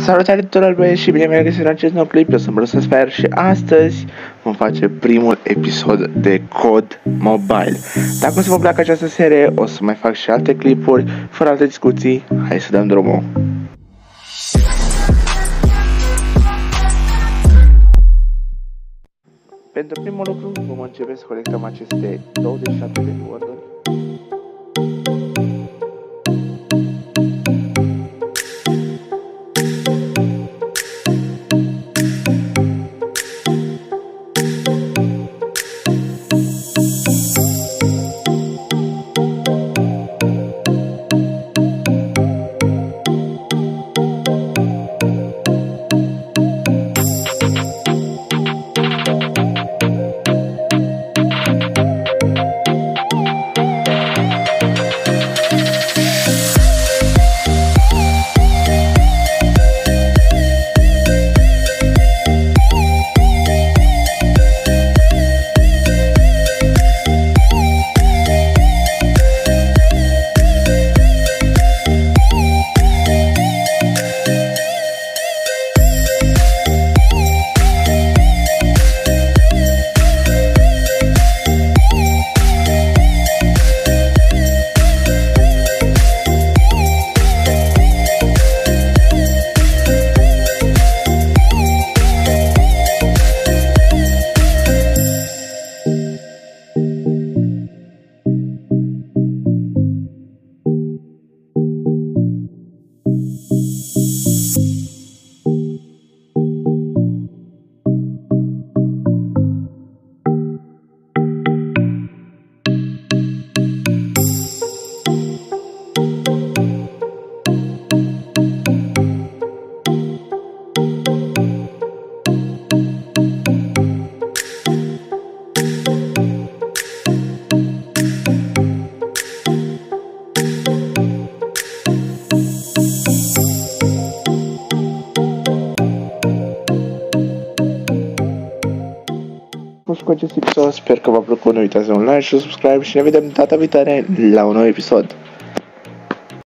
Salutare tuturor băieți și bine mi-am găsit la acest nou clip. Eu sunt Brososfer și astăzi vom face primul episod de COD Mobile. Dacă o să vă placă această serie, o să mai fac și alte clipuri, fără alte discuții. Hai să dăm drumul. Pentru primul lucru vom începe să colectăm aceste 27 de coduri. Cu acest episod, sper că v-a plăcut, nu uitați de un like și un subscribe și ne vedem data viitoare la un nou episod.